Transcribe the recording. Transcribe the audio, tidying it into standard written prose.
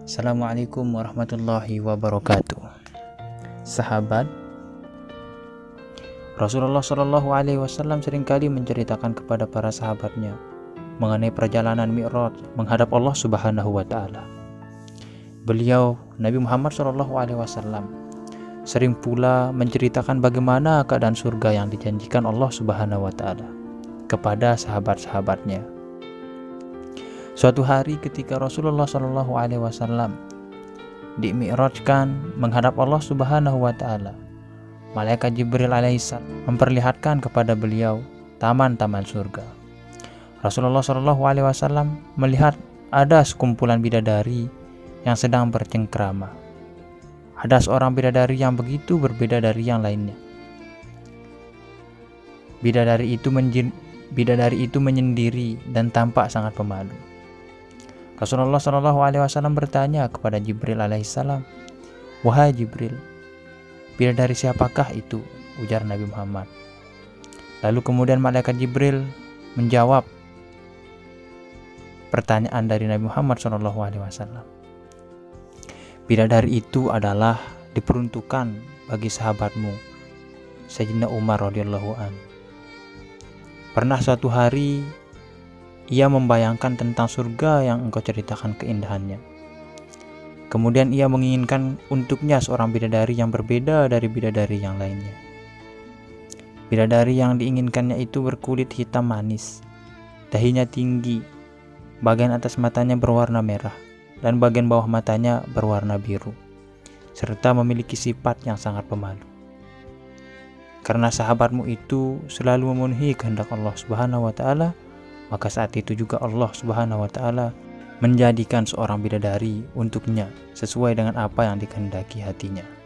Assalamualaikum warahmatullahi wabarakatuh. Sahabat, Rasulullah Shallallahu Alaihi Wasallam seringkali menceritakan kepada para sahabatnya mengenai perjalanan Mi'raj menghadap Allah Subhanahu Wa Taala. Beliau, Nabi Muhammad Shallallahu Alaihi Wasallam, sering pula menceritakan bagaimana keadaan surga yang dijanjikan Allah Subhanahu Wa Taala kepada sahabat-sahabatnya. Suatu hari ketika Rasulullah Shallallahu Alaihi Wasallam dimi'rajkan menghadap Allah Subhanahu Wa Taala, malaikat Jibril alaihissalam memperlihatkan kepada beliau taman-taman surga. Rasulullah Shallallahu Alaihi Wasallam melihat ada sekumpulan bidadari yang sedang bercengkrama. Ada seorang bidadari yang begitu berbeda dari yang lainnya. Bidadari itu menyendiri dan tampak sangat pemalu. Rasulullah Shallallahu Alaihi Wasallam bertanya kepada Jibril alaihissalam, "Wahai Jibril, bidadari siapakah itu?" ujar Nabi Muhammad. Lalu kemudian malaikat Jibril menjawab pertanyaan dari Nabi Muhammad Shallallahu Alaihi Wasallam. Bidadari itu adalah diperuntukkan bagi sahabatmu, Sayyidina Umar radhiyallahu an. Pernah suatu hari ia membayangkan tentang surga yang engkau ceritakan keindahannya. Kemudian ia menginginkan untuknya seorang bidadari yang berbeda dari bidadari yang lainnya. Bidadari yang diinginkannya itu berkulit hitam manis, dahinya tinggi, bagian atas matanya berwarna merah, dan bagian bawah matanya berwarna biru, serta memiliki sifat yang sangat pemalu. Karena sahabatmu itu selalu memenuhi kehendak Allah Subhanahu Wa Taala, maka saat itu juga Allah Subhanahu Wa Taala menjadikan seorang bidadari untuknya sesuai dengan apa yang dikehendaki hatinya.